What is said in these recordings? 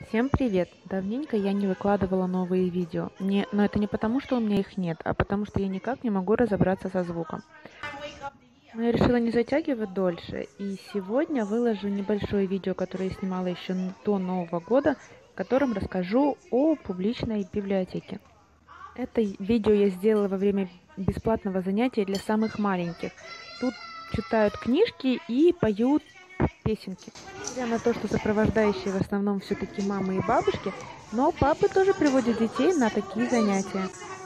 Всем привет! Давненько я не выкладывала новые видео. Но это не потому, что у меня их нет, а потому что я никак не могу разобраться со звуком. Но я решила не затягивать дольше, и сегодня выложу небольшое видео, которое я снимала еще до Нового года, в котором расскажу о публичной библиотеке. Это видео я сделала во время бесплатного занятия для самых маленьких. Тут читают книжки и поют песенки. Несмотря на то, что сопровождающие в основном все-таки мамы и бабушки, но папы тоже приводят детей на такие занятия.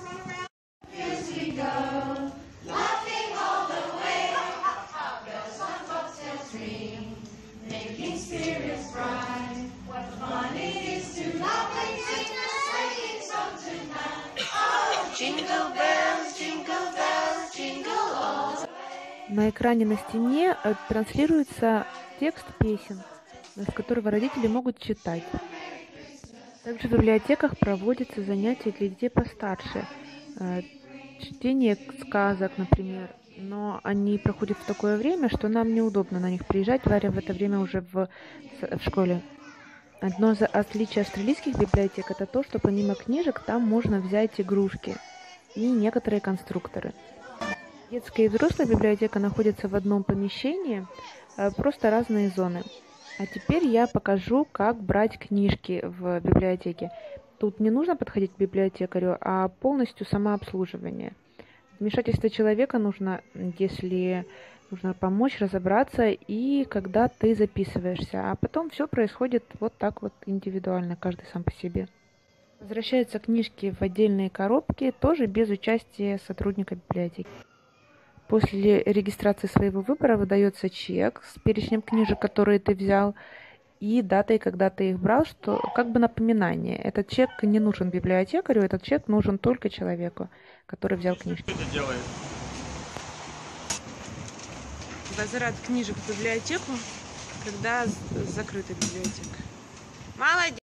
На экране на стене транслируется текст песен, с которого родители могут читать. Также в библиотеках проводятся занятия для детей постарше. Чтение сказок, например. Но они проходят в такое время, что нам неудобно на них приезжать. Варя в это время уже в школе. Одно из отличий австралийских библиотек — это то, что помимо книжек там можно взять игрушки и некоторые конструкторы. Детская и взрослая библиотека находятся в одном помещении, просто разные зоны. А теперь я покажу, как брать книжки в библиотеке. Тут не нужно подходить к библиотекарю, а полностью самообслуживание. Вмешательство человека нужно, если нужно помочь разобраться и когда ты записываешься. А потом все происходит вот так вот индивидуально, каждый сам по себе. Возвращаются книжки в отдельные коробки, тоже без участия сотрудника библиотеки. После регистрации своего выбора выдается чек с перечнем книжек, которые ты взял, и датой, когда ты их брал, что как бы напоминание. Этот чек не нужен библиотекарю, этот чек нужен только человеку, который взял книжки. Что это делает? Возврат книжек в библиотеку, когда закрыта библиотека. Молодец!